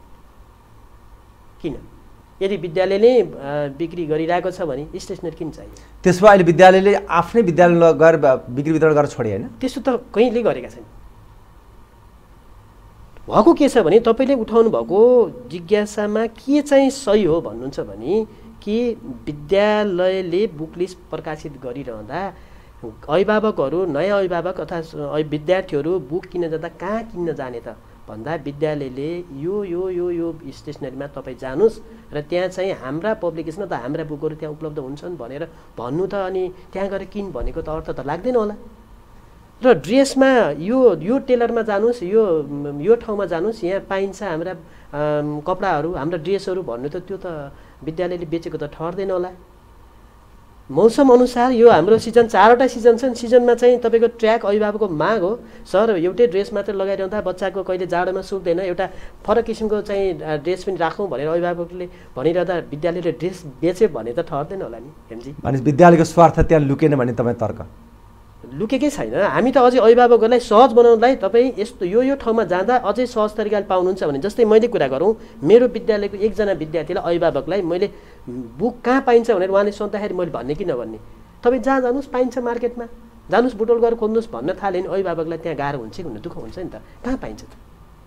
किन? यदि विद्यालयले बिक्री गरिरहेको छ भने स्टेसनरी किन चाहियो? त्यसो भए अहिले विद्यालयले आफ्नै विद्यालय गएर बिक्री वितरण गरेर छोडे होइन? त्यस्तो त कहीँले गरेका छैन। भएको के छ भने तपाईँले उठाउनु भएको जिज्ञासामा के चाहिँ सही हो भन्नुहुन्छ भने कि विद्यालयले बुकलिस्ट प्रकाशित गरिरहँदा अभिभावकहरू, नयाँ अभिभावक अथवा विद्यार्थीहरू बुक किन्न जाँदा कहाँ किन्न जाने त भन्दा विद्यालयले यो यो यो यो स्टेसनरीमा तपाईँ जानुहोस् र त्यहाँ चाहिँ हाम्रा पब्लिकेसन त हाम्रा बुकहरू त्यहाँ उपलब्ध हुन्छन् भनेर भन्नु त, अनि त्यहाँ गएर किन भनेको त अर्थ त लाग्दैन होला। र ड्रेसमा यो यो टेलरमा जानुहोस्, यो यो ठाउँमा जानुहोस्, यहाँ पाइन्छ हाम्रा कपडाहरू, हाम्रा ड्रेसहरू भन्नु त त्यो त विद्यालयले बेचेको त ठहर्दैन होला। मौसम अनुसार यो हाम्रो सिजन चारवटा सिजन छन्, सिजनमा चाहिँ तपाईँको ट्र्याक अभिभावकको माग हो। सर एउटै ड्रेस मात्र लगाइरहँदा बच्चाको कहिले जाडोमा सुक्दैन, एउटा फरक किसिमको चाहिँ ड्रेस पनि राखौँ भनेर अभिभावकले भनिरहँदा विद्यालयले ड्रेस बेचे भने त ठहर्दैन होला नि हेमजी। भने विद्यालयको स्वार्थ त्यहाँ लुकेन भने तपाईँ तर्क? लुकेकै छैन। हामी त अझै अभिभावकहरूलाई सहज बनाउनलाई तपाईँ यस्तो यो यो ठाउँमा जाँदा अझै सहज तरिकाले पाउनुहुन्छ भने, जस्तै मैले कुरा गरौँ, मेरो विद्यालयको एकजना विद्यार्थीलाई अभिभावकलाई मैले बुक कहाँ पाइन्छ भनेर उहाँले सोद्धाखेरि मैले भन्ने कि नभन्ने, तपाईँ जहाँ जानुहोस् पाइन्छ मार्केटमा, जानुहोस् बुटोल गरेर खोज्नुहोस् भन्न थाल्यो भने अभिभावकलाई त्यहाँ गाह्रो हुन्छ कि हुन दुःख हुन्छ नि त। कहाँ पाइन्छ त?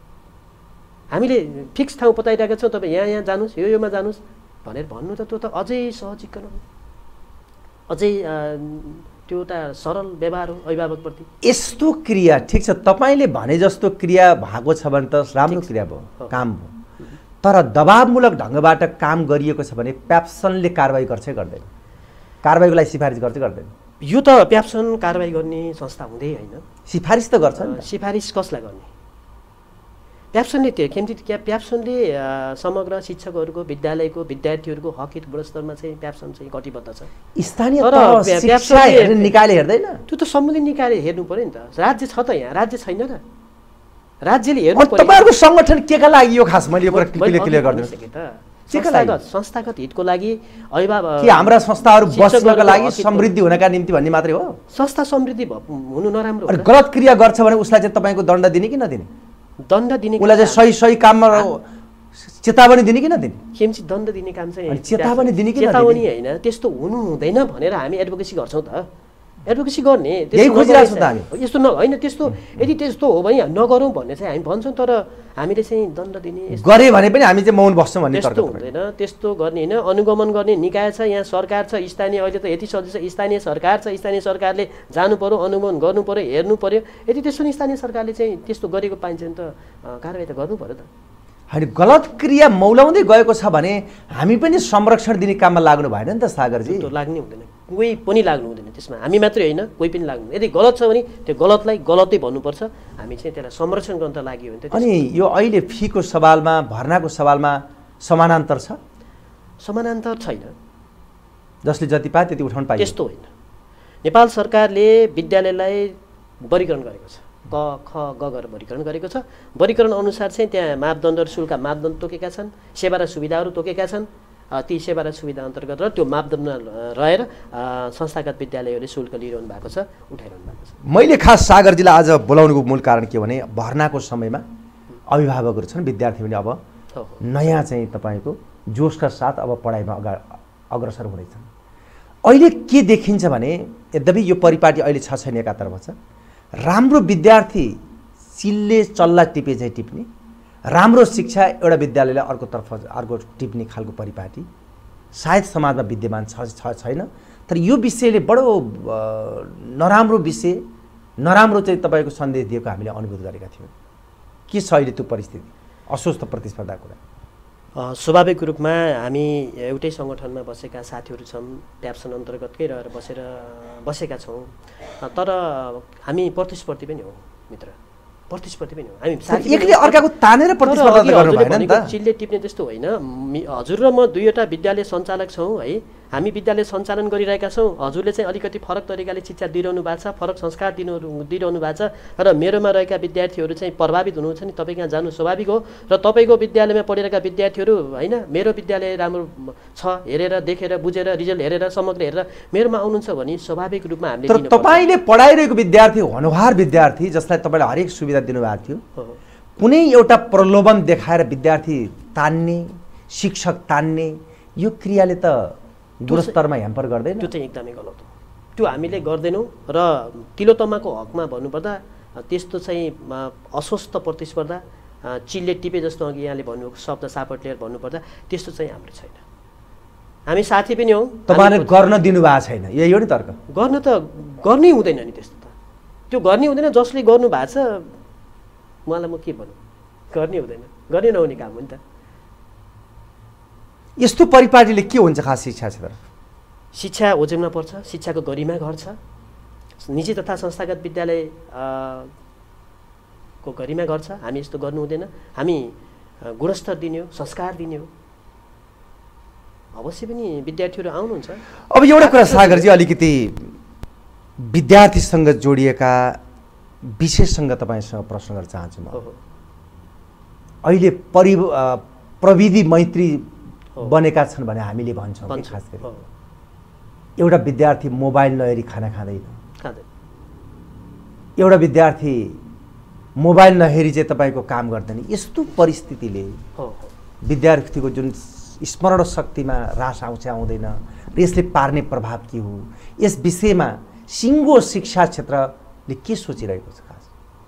हामीले फिक्स ठाउँ बताइरहेका छौँ, तपाईँ यहाँ यहाँ जानुहोस्, यो योमा जानुहोस् भनेर भन्नु त त्यो त अझै सहजीकरण, अझै त्यो एउटा सरल व्यवहार हो अभिभावकप्रति। यस्तो क्रिया ठिक छ, तपाईँले भने जस्तो क्रिया भएको छ भने त राम्रो क्रिया भयो, काम भयो। तर दबावमूलक ढङ्गबाट काम गरिएको छ भने प्याप्सनले कारवाही गर्छ गर्दैन, कारवाहीको लागि सिफारिस गर्छ गर्दैन? यो त प्याप्सन कारवाही गर्ने संस्था हुँदै होइन, सिफारिस त गर्छ। सिफारिस कसलाई गर्ने? प्याप्सनले त्यो केन्द्रित क्या प्याप्सनले समग्र शिक्षकहरूको विद्यालयको विद्यार्थीहरूको हक हित गुणस्तरमा चाहिँ प्याप्सन चाहिँ कटिबद्ध छ। स्थानीय तह निकायले हेर्दैन? त्यो त सम्बन्धित निकायले हेर्नु पर्यो नि त। राज्य छ त, यहाँ राज्य छैन र, राज्यले हेर्नु पर्यो। तपाईँहरूको सङ्गठन के का लागि यो खास मैले यो कुरा क्लियर क्लियर गरिदिनु के त संस्थागत संस्थागत हितको लागि अभिभावक के हाम्रा संस्थाहरू बस्नका लागि समृद्धि हुनका निम्ति भन्ने मात्रै हो? संस्था समृद्धि हुनु नराम्रो हो। गलत क्रिया गर्छ भने उसलाई चाहिँ तपाईँको दण्ड दिने कि नदिने? दण्ड दिने, उसलाई चाहिँ सही सही काममा चेतावनी दिने कि नदिने? केमसी दण्ड दिने काम चाहिँ चेतावनी दिने कि चेतावनी होइन, त्यस्तो हुनु हुँदैन भनेर हामी एडभोकेसी गर्छौँ त। एडभोकेसी गर्ने यही खोजिरहेको छौँ त हामी। यस्तो न होइन, त्यस्तो यदि त्यस्तो हो भने नगरौँ भन्ने चाहिँ हामी भन्छौँ, तर हामीले चाहिँ दण्ड दिने गरे भने पनि हामी चाहिँ मौन बस्छौँ भन्ने त्यस्तो हुँदैन। त्यस्तो गर्ने होइन, अनुगमन गर्ने निकाय छ, यहाँ सरकार छ, स्थानीय अहिले त यति सजिलो छ, स्थानीय सरकार छ, स्थानीय सरकारले जानु पर्यो, अनुगमन गर्नु पर्यो, हेर्नु पर्यो। यदि त्यस्तो स्थानीय सरकारले चाहिँ त्यस्तो गरेको पाइन्छ भने त कारवाही त गर्नु पर्यो त। होइन, गलत क्रिया मौलाउँदै गएको छ भने हामी पनि संरक्षण दिने काममा लाग्नु भएन नि त सागरजी? त्यो लाग्नै हुँदैन, कोही पनि लाग्नु हुँदैन त्यसमा, हामी मात्रै होइन कोही पनि लाग्नु। यदि गलत छ भने त्यो गलतलाई गलतै भन्नुपर्छ, हामी चाहिँ त्यसलाई संरक्षण गर्न लागि हो नि त। अनि यो अहिले फीको सवालमा, भर्नाको सवालमा समानान्तर छ? समानान्तर छैन, जसले जति पाए त्यति उठाउन पाइयो त्यस्तो होइन। नेपाल सरकारले विद्यालयलाई वर्गीकरण गरेको छ, क ख ग गरेर वर्गीकरण गरेको छ। वर्गीकरण अनुसार चाहिँ त्यहाँ मापदण्ड र शुल्क मापदण्ड तोकेका छन्, सेवा र सुविधाहरू तोकेका छन्। ती सेवा र सुविधा अन्तर्गत र त्यो मापदण्ड रहेर संस्थागत विद्यालयहरूले शुल्क लिइरहनु भएको छ, उठाइरहनु भएको छ। मैले खास सागरजीलाई आज बोलाउनुको मूल कारण के भने भर्नाको समयमा अभिभावकहरू छन्, विद्यार्थी पनि अब नयाँ चाहिँ तपाईँको जोसका साथ अब पढाइमा अगा अग्रसर हुँदैछन्। अहिले के देखिन्छ भने यद्यपि यो परिपाटी अहिले छ छैन एकातर्फ छ, राम्रो विद्यार्थी चिल्ले चल्ला टिपे चाहिँ टिप्ने, राम्रो शिक्षा एउटा विद्यालयलाई अर्कोतर्फ अर्को टिप्ने खालको परिपाटी सायद समाजमा विद्यमान छ छैन। तर यो विषयले बडो नराम्रो विषय, नराम्रो चाहिँ तपाईँको सन्देश दिएको हामीले अनुभूत गरेका थियौँ। के छ अहिले त्यो परिस्थिति, अस्वस्थ प्रतिस्पर्धा कुरा? स्वाभाविक रूपमा हामी एउटै सङ्गठनमा बसेका साथीहरू छौँ, ट्याप्सन अन्तर्गतकै रहेर बसेर बसेका छौँ, तर हामी प्रतिस्पर्धी पनि हौ मित्र, प्रतिस्पर्धी पनि हो हामी। एकले अर्काको तानेर प्रतिस्पर्धा गर्नु भएन नि त। चिल्ले टिप्ने त्यस्तो होइन। हजुर र म दुईवटा विद्यालय सञ्चालक छौँ है, हामी विद्यालय सञ्चालन गरिरहेका छौँ। हजुरले चाहिँ अलिकति फरक तरिकाले शिक्षा दिइरहनु भएको छ, फरक संस्कार दिनु दिइरहनु भएको छ, र मेरोमा रहेका विद्यार्थीहरू चाहिँ प्रभावित हुनुहुन्छ नि, तपाईँ कहाँ जानु स्वाभाविक हो। र तपाईँको विद्यालयमा पढिरहेका विद्यार्थीहरू होइन, मेरो विद्यालय राम्रो छ हेरेर देखेर बुझेर रिजल्ट हेरेर समग्र हेरेर मेरोमा आउनुहुन्छ भने स्वाभाविक रूपमा हामीले तर तपाईँले पढाइरहेको विद्यार्थी होनहार विद्यार्थी जसलाई तपाईँले हरेक सुविधा दिनुभएको थियो, कुनै एउटा प्रलोभन देखाएर विद्यार्थी तान्ने, शिक्षक तान्ने यो क्रियाले त गुणस्तरमा ह्याम्पर गर्दैन? त्यो चाहिँ एकदमै गलत हो, त्यो हामीले गर्दैनौँ। र तिलोत्तमाको हकमा भन्नुपर्दा त्यस्तो चाहिँ अस्वस्थ प्रतिस्पर्धा, चिल्ले टिपे जस्तो अघि यहाँले भन्नु शब्द सापट लिएर भन्नुपर्दा त्यस्तो चाहिँ हाम्रो छैन। हामी साथी पनि हौ। तपाईँले गर्न दिनुभएको छैन, यही हो नि तर्क? गर्न त गर्नै हुँदैन नि त्यस्तो त, त्यो गर्ने हुँदैन। जसले गर्नु भएको छ उहाँलाई म के भनौँ, गर्ने हुँदैन, गर्ने नहुने काम हो नि त। यस्तो परिपाटीले के हुन्छ खास शिक्षा क्षेत्र? शिक्षा ओजेममा पर्छ, शिक्षाको गरिमा घट्छ, निजी तथा संस्थागत विद्यालय को गरिमा घट्छ। हामी यस्तो गर्नु हुँदैन, हामी गुणस्तर दिने हो, संस्कार दिने हो। अवश्य पनि विद्यार्थीहरू आउनुहुन्छ। अब एउटा कुरा सागरजी, अलिकति विद्यार्थीसँग जोडिएका विशेषसँग तपाईँसँग प्रश्न गर्न चाहन्छु म। अहिले परि प्रविधि मैत्री बनेका छन् भने हामीले भन्छौँ, खास गरी एउटा विद्यार्थी मोबाइल नहेरी खाना खाँदैन, एउटा विद्यार्थी मोबाइल नहेरी चाहिँ तपाईँको काम गर्दैन, यस्तो परिस्थितिले विद्यार्थीको जुन स्मरण शक्तिमा ह्रास आउँछ आउँदैन र यसले पार्ने प्रभाव के हो, यस विषयमा सिङ्गो शिक्षा क्षेत्रले के सोचिरहेको छ? खास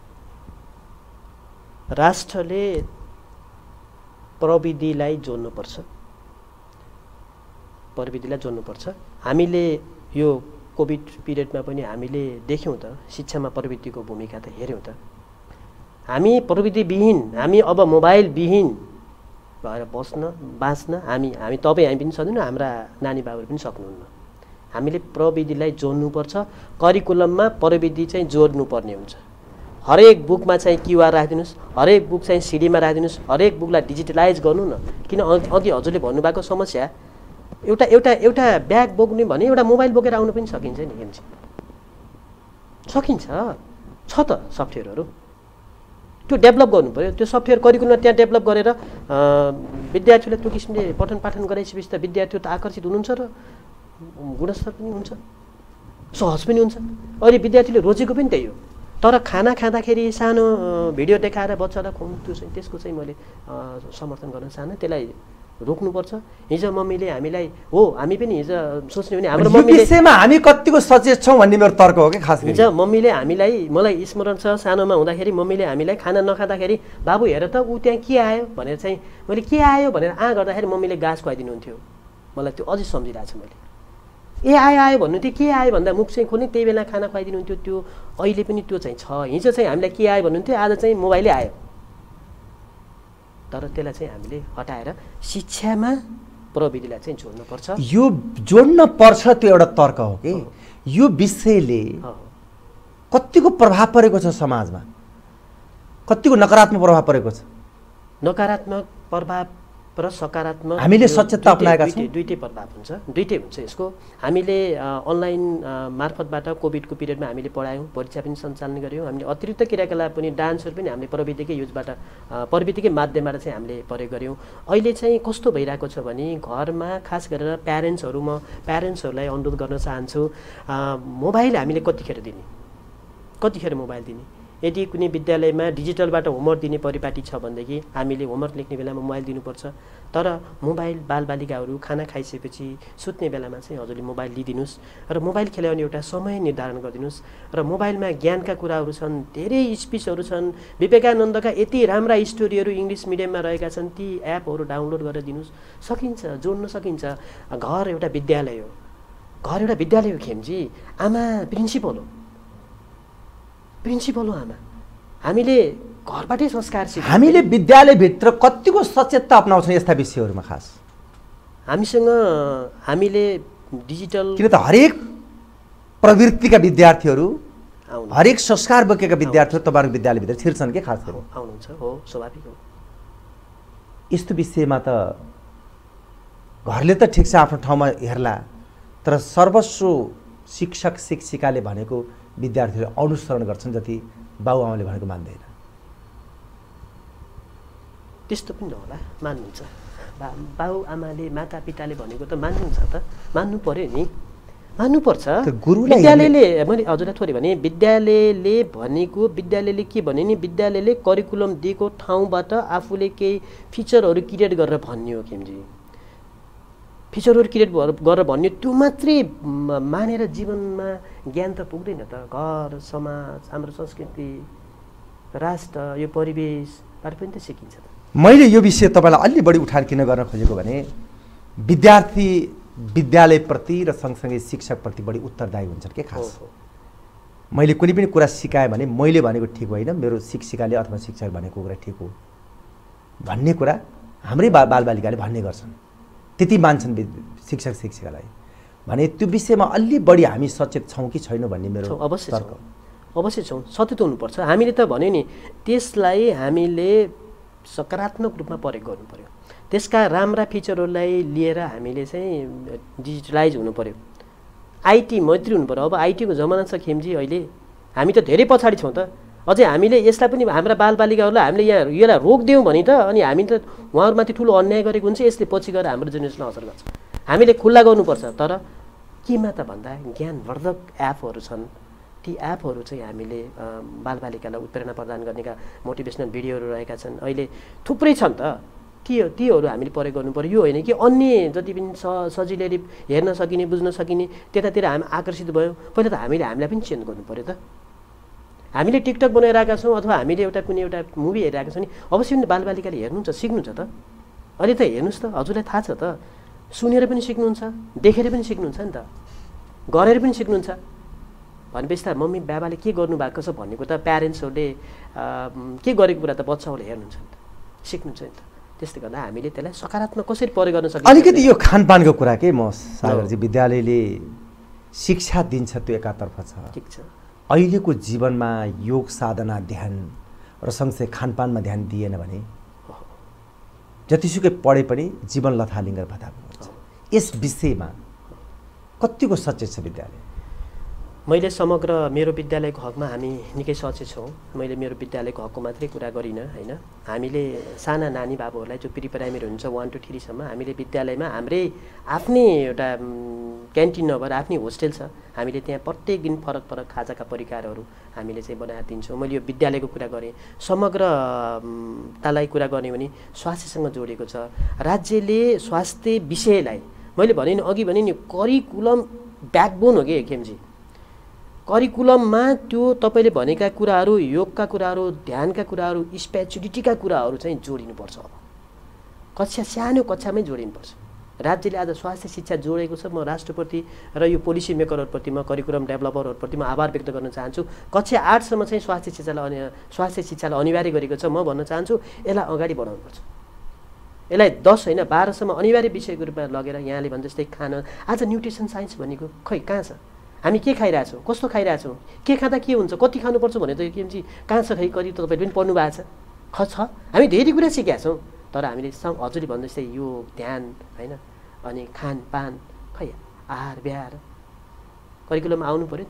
राष्ट्रले प्रविधिलाई जोड्नुपर्छ, प्रविधिलाई जोड्नुपर्छ। हामीले यो कोभिड पिरियडमा पनि हामीले देख्यौँ त, शिक्षामा प्रविधिको भूमिका त हेऱ्यौँ त। हामी प्रविधिविहीन, हामी अब मोबाइलविहीन भएर बस्न बाँच्न हामी हामी तपाईँ हामी पनि सक्दैनौँ, हाम्रा नानी बाबुहरू पनि सक्नुहुन्न। हामीले प्रविधिलाई जोड्नुपर्छ, करिकुलममा प्रविधि चाहिँ जोड्नुपर्ने हुन्छ। हरेक बुकमा चाहिँ क्युआर राखिदिनुहोस्, हरेक बुक चाहिँ सिडीमा राखिदिनुहोस्, हरेक बुकलाई डिजिटलाइज गर्नु न। किन अघि हजुरले भन्नुभएको समस्या, एउटा एउटा एउटा ब्याग बोक्ने भने एउटा मोबाइल बोकेर आउनु पनि सकिन्छ नि, हेर्नु सकिन्छ, छ त सफ्टवेयरहरू। त्यो डेभलप गर्नु पऱ्यो, त्यो सफ्टवेयर करिकुलममा त्यहाँ डेभलप गरेर विद्यार्थीले त्यो किसिमले पठन पाठन गराइसकेपछि त विद्यार्थीहरू त आकर्षित हुनुहुन्छ र गुणस्तर पनि हुन्छ, सहज पनि हुन्छ। अहिले विद्यार्थीले रोजेको पनि त्यही हो। तर खाना खाँदाखेरि सानो भिडियो देखाएर बच्चालाई खुवाउनु, त्यो चाहिँ त्यसको चाहिँ मैले समर्थन गर्न चाहन्न, त्यसलाई रोक्नुपर्छ। हिजो मम्मीले हामीलाई, हो हामी पनि हिजो सोच्ने भने हाम्रो मम्मीले विषयमा हामी कतिको सचेत छौँ भन्ने मेरो तर्क हो कि खास गरी। हिजो मम्मीले हामीलाई, मलाई स्मरण छ सानोमा हुँदाखेरि मम्मीले हामीलाई खाना नखाँदाखेरि बाबु हेर त ऊ त्यहाँ के आयो भनेर चाहिँ, मैले के आयो भनेर आ गर्दाखेरि मम्मीले गाँस खुवाइदिनुहुन्थ्यो। मलाई त्यो अझै सम्झिरहेको छ मैले। ए आयो आयो भन्नुहुन्थ्यो, के आयो भन्दा मुख चाहिँ खोल्ने, त्यही बेला खाना खुवाइदिनुहुन्थ्यो। त्यो अहिले पनि त्यो चाहिँ छ। हिजो चाहिँ हामीलाई के आयो भन्नुहुन्थ्यो, आज चाहिँ मोबाइलै आयो। तर त्यसलाई चाहिँ हामीले हटाएर शिक्षामा प्रविधिलाई चाहिँ जोड्नुपर्छ। यो जोड्न पर्छ, त्यो एउटा तर्क हो कि यो विषयले कतिको प्रभाव परेको छ समाजमा, कतिको नकारात्मक प्रभाव परेको छ? नकारात्मक प्रभाव र सकारात्मक हामीले सचेतता अपनाएका छौँ। दुईटै प्रभाव हुन्छ, दुईटै हुन्छ यसको। हामीले अनलाइन मार्फतबाट कोभिडको पिरियडमा हामीले पढायौँ, परीक्षा पनि सञ्चालन गऱ्यौँ। हामीले अतिरिक्त क्रियाकलाप पनि, डान्सहरू पनि हामीले प्रविधिकै युजबाट, प्रविधिकै माध्यमबाट चाहिँ हामीले प्रयोग गऱ्यौँ। अहिले चाहिँ कस्तो भइरहेको छ भने घरमा खास गरेर प्यारेन्ट्सहरू, म प्यारेन्ट्सहरूलाई अनुरोध गर्न चाहन्छु, मोबाइल हामीले कतिखेर दिने, कतिखेर मोबाइल दिने। यदि कुनै विद्यालयमा डिजिटलबाट होमवर्क दिने परिपाटी छ भनेदेखि हामीले होमवर्क लेख्ने बेलामा मोबाइल दिनुपर्छ। तर मोबाइल बालबालिकाहरू खाना खाइसकेपछि सुत्ने बेलामा चाहिँ हजुरले मोबाइल लिइदिनुहोस् र मोबाइल खेलाउने एउटा समय निर्धारण गरिदिनुहोस्। र मोबाइलमा ज्ञानका कुराहरू छन्, धेरै स्पिचहरू छन्, विवेकानन्दका यति राम्रा स्टोरीहरू इङ्ग्लिस मिडियममा रहेका छन्, ती एपहरू डाउनलोड गरेर दिनुहोस्। सकिन्छ, जोड्न सकिन्छ। घर एउटा विद्यालय हो, घर एउटा विद्यालय हो खेमजी। आमा प्रिन्सिपल हो, प्रिन्सिपल हो आमा। हामीले घरबाटै संस्कार सिक्यौँ। हामीले विद्यालयभित्र कतिको सचेतता अपनाउँछौँ यस्ता विषयहरूमा? खास हामीसँग हामीले डिजिटल, किन त हरेक प्रवृत्तिका विद्यार्थीहरू, हरेक संस्कार बोकेका विद्यार्थीहरू तपाईँहरूको विद्यालयभित्र छिर्छन् के? खास गरी आउनुहुन्छ, हो, स्वाभाविक हो। यस्तो विषयमा त घरले त ठिक छ आफ्नो ठाउँमा हेर्ला, तर सर्वस्व शिक्षक शिक्षिकाले भनेको विद्यार्थीहरूले अनुसरण गर्छन्, जति बाबुआमाले भनेको मान्दैन। त्यस्तो पनि नहोला, मान्नुहुन्छ। बा बाबुआमाले मातापिताले भनेको त मान्नुहुन्छ त, मान्नु पर्यो नि, मान्नुपर्छ। विद्यालयले, मैले हजुरलाई थोरै भने, विद्यालयले भनेको, विद्यालयले के भने नि, विद्यालयले करिकुलम दिएको ठाउँबाट आफूले केही फिचरहरू क्रिएट गरेर भन्ने हो खेमजी। फिचरहरू क्रिएट गरेर भन्ने, त्यो मात्रै मानेर जीवनमा ज्ञान त पुग्दैन त। घर, समाज, हाम्रो संस्कृति, राष्ट्र, यो परिवेशबाट पनि त सिकिन्छ। मैले यो विषय तपाईँलाई अलि बढी उठान किन गर्न खोजेको भने विद्यार्थी विद्यालयप्रति र सँगसँगै शिक्षकप्रति बढी उत्तरदायी हुन्छन् के? खास मैले कुनै पनि कुरा सिकाएँ भने मैले भनेको ठिक होइन, मेरो शिक्षिकाले अथवा शिक्षक भनेको कुरा ठिक हो भन्ने कुरा हाम्रै बा बालबालिकाले भन्ने गर्छन्, त्यति मान्छन् शिक्षक शिक्षिकालाई भने। त्यो विषयमा अलि बढी हामी सचेत छौँ कि छैनौँ भन्ने मेरो अवश्य छ, अवश्य छौँ, सचेत हुनुपर्छ। हामीले त भन्यो नि, त्यसलाई हामीले सकारात्मक रूपमा प्रयोग गर्नु पर्यो। त्यसका राम्रा फिचरहरूलाई लिएर हामीले चाहिँ डिजिटलाइज हुनु पर्यो। आइटी मैत्री हुनु पर्यो। अब आइटीको जमाना छ खेमजी अहिले, हामी त धेरै पछाडि छौँ त। अझै हामीले यसलाई पनि हाम्रा बालबालिकाहरूलाई हामीले यहाँ यसलाई रोकिदियौँ भने त अनि हामी त उहाँहरूमाथि ठुलो अन्याय गरेको हुन्छ। यसले पछि गएर हाम्रो जेनेरेसनलाई असर गर्छ। हामीले खुल्ला गर्नुपर्छ। तर केमा त भन्दा ज्ञानवर्धक एपहरू छन्, ती एपहरू चाहिँ हामीले बालबालिकालाई उत्प्रेरणा प्रदान गर्नेका मोटिभेसनल भिडियोहरू रहेका छन्। अहिले थुप्रै छन् त, ती तीहरू हामीले प्रयोग गर्नु पर्यो। यो होइन कि अन्य जति पनि स सजिलैले हेर्न सकिने बुझ्न सकिने त्यतातिर हामी आकर्षित भयो। पहिला त हामीले हामीलाई पनि चेन्ज गर्नु पर्यो त। हामीले टिकटक बनाइरहेका छौँ अथवा हामीले एउटा कुनै एउटा मुभी हेरिरहेका छौँ नि, अवश्य पनि बालबालिकाले हेर्नुहुन्छ सिक्नुहुन्छ त। अहिले त हेर्नुहोस् त, हजुरलाई थाहा छ त, सुनेर पनि सिक्नुहुन्छ, देखेर पनि सिक्नुहुन्छ नि त, गरेर पनि सिक्नुहुन्छ। भनेपछि त मम्मी बाबाले के गर्नुभएको छ भन्ने कुरा त प्यारेन्ट्सहरूले के गरेको कुरा त बच्चाहरूले हेर्नुहुन्छ नि त, सिक्नुहुन्छ नि त। त्यसले गर्दा हामीले त्यसलाई सकारात्मक कसरी प्रयोग गर्न सकिन्छ। अलिकति यो खानपानको कुरा के म सागरजी, विद्यालयले शिक्षा दिन्छ त्यो एकातर्फ छ, ठिक छ। अहिलेको जीवनमा योग साधना ध्यान र सँगसँगै खानपानमा ध्यान दिएन भने जतिसुकै पढे पनि जीवन लथालिङ्गर भताभुङ हुन्छ। यस विषयमा कतिको सचेत छ विद्यालय? मैले समग्र मेरो विद्यालयको हकमा हामी निकै सचेत छौँ। मैले मेरो विद्यालयको हकको मात्रै कुरा गरिनँ होइन। हामीले साना नानी बाबुहरूलाई जो प्रि प्राइमेरी हुन्छ वान टू थ्रीसम्म हामीले विद्यालयमा हाम्रै आफ्नै एउटा क्यान्टिन नभएर आफ्नै होस्टेल छ। हामीले त्यहाँ प्रत्येक दिन फरक फरक खाजाका परिकारहरू हामीले चाहिँ बनाएर दिन्छौँ। मैले यो विद्यालयको कुरा गरेँ। समग्रतालाई कुरा गर्ने भने स्वास्थ्यसँग जोडेको छ। राज्यले स्वास्थ्य विषयलाई मैले भने नि अघि भने नि करिकुलम ब्याकबोन हो कि खेमजी। करिकुलममा त्यो तपाईँले भनेका कुराहरू, योगका कुराहरू, ध्यानका कुराहरू, स्पिरिचुअलिटीका कुराहरू चाहिँ जोडिनुपर्छ। अब कक्षा सानो कक्षामै जोडिनुपर्छ। राज्यले आज स्वास्थ्य शिक्षा जोडेको छ। म राष्ट्रपति र यो पोलिसी मेकरहरूप्रति, म करिकुलम डेभलपरहरूप्रति म आभार व्यक्त गर्न चाहन्छु। कक्षा आठसम्म चाहिँ स्वास्थ्य शिक्षालाई स्वास्थ्य शिक्षालाई अनिवार्य गरेको छ। म भन्न चाहन्छु यसलाई अगाडि बढाउनुपर्छ। यसलाई दस होइन बाह्रसम्म अनिवार्य विषयको रूपमा लगेर यहाँले भने जस्तै खान, आज न्युट्रिसन साइन्स भनेको खै कहाँ छ? हामी के खाइरहेछौँ, कस्तो खाइरहेछौँ, के खाँदा के हुन्छ, कति खानुपर्छ भने त के भन्छ कहाँ छ खै? कति तपाईँले पनि पढ्नु भएको छ ख छ। हामी धेरै कुरा सिकेका छौँ, तर हामीले हजुरले भन्दै जस्तै योग ध्यान होइन अनि खानपान खै आहार विहार करिकुलममा आउनु पऱ्यो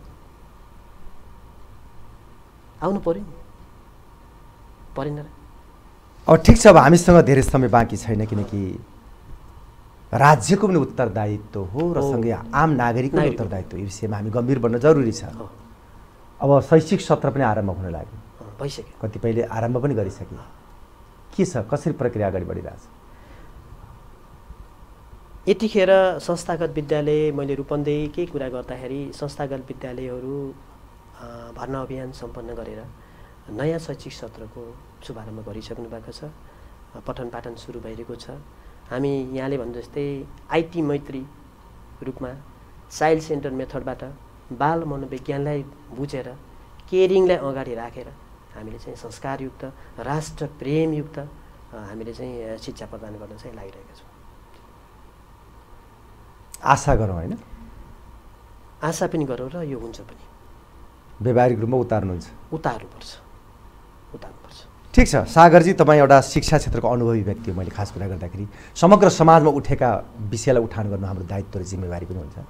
आउनु पऱ्यो नि परेन र? अब ठिक छ, अब हामीसँग धेरै समय बाँकी छैन किनकि राज्यको पनि उत्तरदायित्व हो र सँगै आम नागरिकको पनि उत्तरदायित्व। यो विषयमा हामी गम्भीर बन्न जरुरी छ। अब शैक्षिक सत्र पनि आरम्भ हुन लाग्यो, भइसक्यो, कतिपयले आरम्भ पनि गरिसके। के छ, कसरी प्रक्रिया अगाडि बढिरहेछ? यतिखेर संस्थागत विद्यालय मैले रूपन्देहीकै कुरा गर्दाखेरि संस्थागत विद्यालयहरू भर्ना अभियान सम्पन्न गरेर नयाँ शैक्षिक सत्रको शुभारम्भ गरिसक्नु भएको छ। पठन पाठन सुरु भइरहेको छ। हामी यहाँले भने जस्तै आइटी मैत्री रूपमा चाइल्ड सेन्टर मेथडबाट बाल मनोविज्ञानलाई बुझेर केयरिङलाई अगाडि राखेर हामीले चाहिँ संस्कारयुक्त राष्ट्र प्रेमयुक्त हामीले चाहिँ शिक्षा प्रदान गर्न चाहिँ लागिरहेका छौँ। आशा गरौँ होइन, आशा पनि गरौँ र यो हुन्छ पनि। व्यावहारिक रूपमा उतार्नुहुन्छ? उतार्नुपर्छ, उतार्नुपर्छ। ठिक छ सागरजी, तपाईँ एउटा शिक्षा क्षेत्रको अनुभवी व्यक्ति हो। मैले खास कुरा गर्दाखेरि समग्र समाजमा उठेका विषयलाई उठान गर्नु हाम्रो दायित्व र जिम्मेवारी पनि हुन्छ।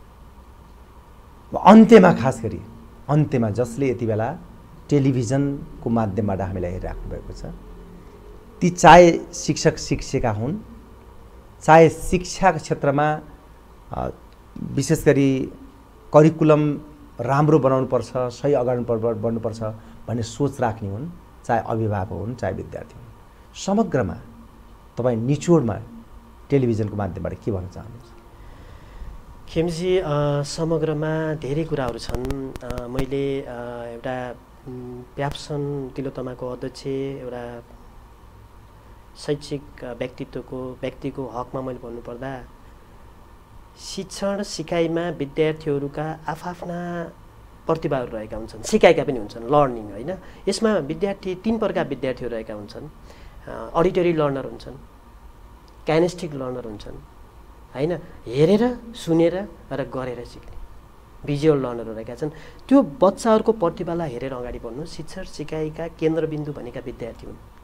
अन्त्यमा खास गरी अन्त्यमा जसले यति बेला टेलिभिजनको माध्यमबाट हामीलाई हेरिराख्नु भएको छ, ती चाहे शिक्षक शिक्षिका हुन्, चाहे शिक्षाको क्षेत्रमा विशेष गरी करिकुलम राम्रो बनाउनुपर्छ, सही अगाडि बढ्नुपर्छ भन्ने सोच राख्ने हुन्, चाहे अभिभावक हुन्, चाहे विद्यार्थी हुन्, समग्रमा तपाईँ निचोडमा टेलिभिजनको माध्यमबाट के भन्न चाहनुहुन्छ? खेमजी, समग्रमा धेरै कुराहरू छन्। मैले एउटा प्याप्सन तिलोतमाको अध्यक्ष, एउटा शैक्षिक व्यक्तित्वको व्यक्तिको हकमा मैले भन्नुपर्दा शिक्षण सिकाइमा विद्यार्थीहरूका आफ्ना प्रतिभाहरू रहेका हुन्छन्, सिकाएका पनि हुन्छन्, लर्निङ होइन। यसमा विद्यार्थी तीन प्रकारका विद्यार्थीहरू रहेका हुन्छन्। अडिटरी लर्नर हुन्छन्, काइनेस्टिक लर्नर हुन्छन् होइन, हेरेर सुनेर र गरेर सिक्ने भिजुअल लर्नरहरू रहेका छन्। त्यो बच्चाहरूको प्रतिभालाई हेरेर अगाडि बढ्नु शिक्षण सिकाइका केन्द्रबिन्दु भनेका विद्यार्थी हुन्।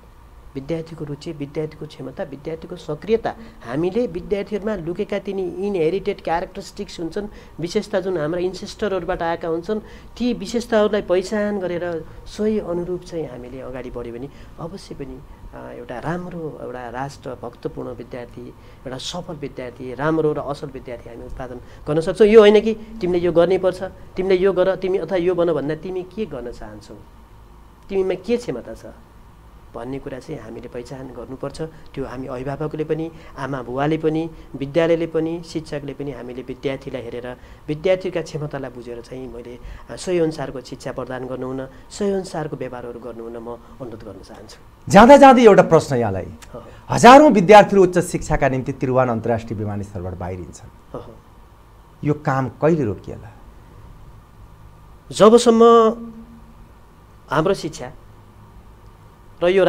विद्यार्थीको रुचि, विद्यार्थीको क्षमता, विद्यार्थीको सक्रियता, हामीले विद्यार्थीहरूमा लुकेका तिनी इनहेरिटेड क्यारेक्टरिस्टिक्स हुन्छन्, विशेषता जुन हाम्रा इन्सेस्टरहरूबाट आएका हुन्छन्, ती विशेषताहरूलाई पहिचान गरेर सोही अनुरूप चाहिँ हामीले अगाडि बढ्यो भने अवश्य पनि एउटा राम्रो एउटा राष्ट्रभक्तपूर्ण विद्यार्थी, एउटा सफल विद्यार्थी, राम्रो र असल विद्यार्थी हामी उत्पादन गर्न सक्छौँ। यो होइन कि तिमीले यो गर्नैपर्छ, तिमीले यो गर, तिमी अथवा यो बन भन्दा तिमी के गर्न चाहन्छौ, तिमीमा के क्षमता छ भन्ने कुरा चाहिँ हामीले पहिचान गर्नुपर्छ। त्यो हामी अभिभावकले पनि, आमा बुवाले पनि, विद्यालयले पनि, शिक्षकले पनि हामीले विद्यार्थीलाई हेरेर विद्यार्थीका क्षमतालाई बुझेर चाहिँ मैले सोही अनुसारको शिक्षा प्रदान गर्नुहुन, सोही अनुसारको व्यवहारहरू गर्नुहुन म अनुरोध गर्न चाहन्छु। जाँदा जाँदै एउटा प्रश्न यहाँलाई, हजारौँ विद्यार्थीहरू उच्च शिक्षाका निम्ति त्रिभुवन अन्तर्राष्ट्रिय विमानस्थलबाट बाहिरिन्छन्, यो काम कहिले रोकिएला? जबसम्म हाम्रो शिक्षा र यो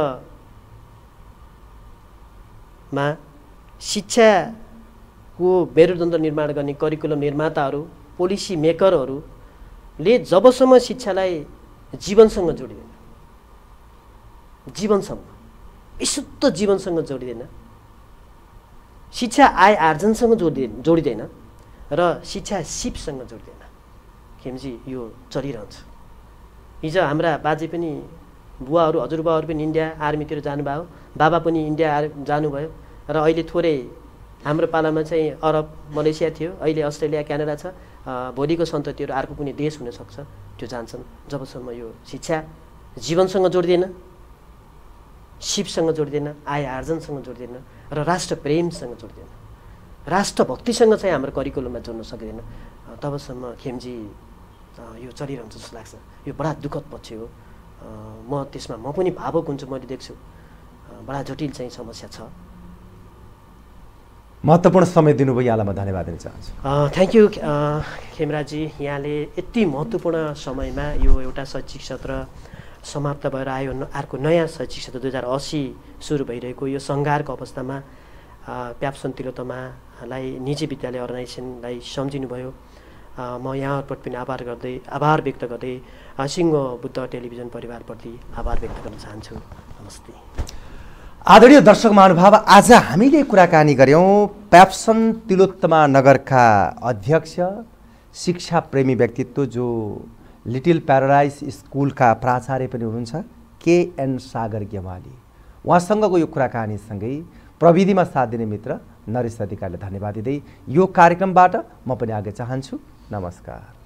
राष्ट्रमा शिक्षाको मेरुदण्ड निर्माण गर्ने करिकुलम निर्माताहरू, पोलिसी मेकरहरूले जबसम्म शिक्षालाई जीवनसँग जोडिँदैन, जीवनसँग विशुद्ध जीवनसँग जोडिँदैन, शिक्षा आय आर्जनसँग जोडिँदैन जोडिँदैन र शिक्षा सिपसँग जोडिँदैन, खेमजी यो चलिरहन्छ। हिजो हाम्रा बाजे पनि, बुवाहरू, हजुरबाहरू पनि इन्डिया आर्मीतिर जानुभयो, बाबा पनि इन्डिया आर जानुभयो र अहिले थोरै हाम्रो पालामा चाहिँ अरब, मलेसिया थियो, अहिले अस्ट्रेलिया, क्यानाडा छ। भोलिको सन्ततिहरू अर्को कुनै देश हुनसक्छ, त्यो जान्छन्। जबसम्म यो शिक्षा जीवनसँग जोडिँदैन, सिपसँग जोडिँदैन, आय आर्जनसँग जोडिँदैन र राष्ट्र प्रेमसँग जोडिँदैन, राष्ट्रभक्तिसँग चाहिँ हाम्रो करिकुलममा जोड्न सकिँदैन, तबसम्म खेमजी यो चलिरहन्छ जस्तो लाग्छ। यो बडा दुःखद पक्ष हो। म त्यसमा म पनि भावुक हुन्छु, मैले देख्छु बडा जटिल चाहिँ समस्या छ। महत्त्वपूर्ण समय दिनुभयो, यहाँलाई म धन्यवाद दिन चाहन्छु। थ्याङ्क यू खेमराजी, यहाँले यति महत्त्वपूर्ण समयमा यो एउटा शैक्षिक सत्र समाप्त भएर आयो, अर्को नयाँ शैक्षिक सत्र दुई हजार असी सुरु भइरहेको यो सङ्घारको अवस्थामा प्याप्सन तिलोत्तमालाई निजी विद्यालय अर्गनाइजेसनलाई सम्झिनुभयो। म यहाँहरूप्रति पनि आभार गर्दै आभार व्यक्त गर्दै सिङ्गो बुद्ध टेलिभिजन परिवारप्रति आभार व्यक्त गर्न चाहन्छु। नमस्ते। आदरणीय दर्शक महानुभाव, आज हामीले कुराकानी गऱ्यौँ प्याप्सन तिलोत्तमा नगरका अध्यक्ष, शिक्षा प्रेमी व्यक्तित्व जो लिटिल प्याराडाइज स्कुलका प्राचार्य पनि हुनुहुन्छ, केएन सागर गेवाली। उहाँसँगको यो कुराकानीसँगै प्रविधिमा साथ दिने मित्र नरेश अधिकारीलाई धन्यवाद दिँदै यो कार्यक्रमबाट म पनि आगे चाहन्छु। नमस्कार।